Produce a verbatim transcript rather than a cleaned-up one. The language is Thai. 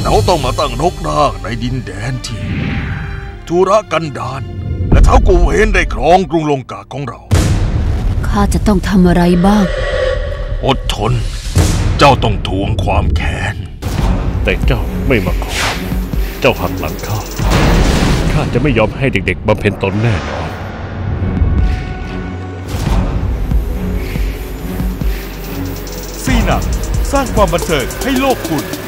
เราต้องมาตั้งรกรากในดินแดนที่ทุรกันดารและเท้ากูเวนได้ครองกรุงลงกาของเราข้าจะต้องทำอะไรบ้างอดทนเจ้าต้องทวงความแค้นแต่เจ้าไม่มาขอเจ้าหักหลังข้าข้าจะไม่ยอมให้เด็กๆบำเพ็ญตนแน่นอนซีหนังสร้างความบันเทิงให้โลกคุณ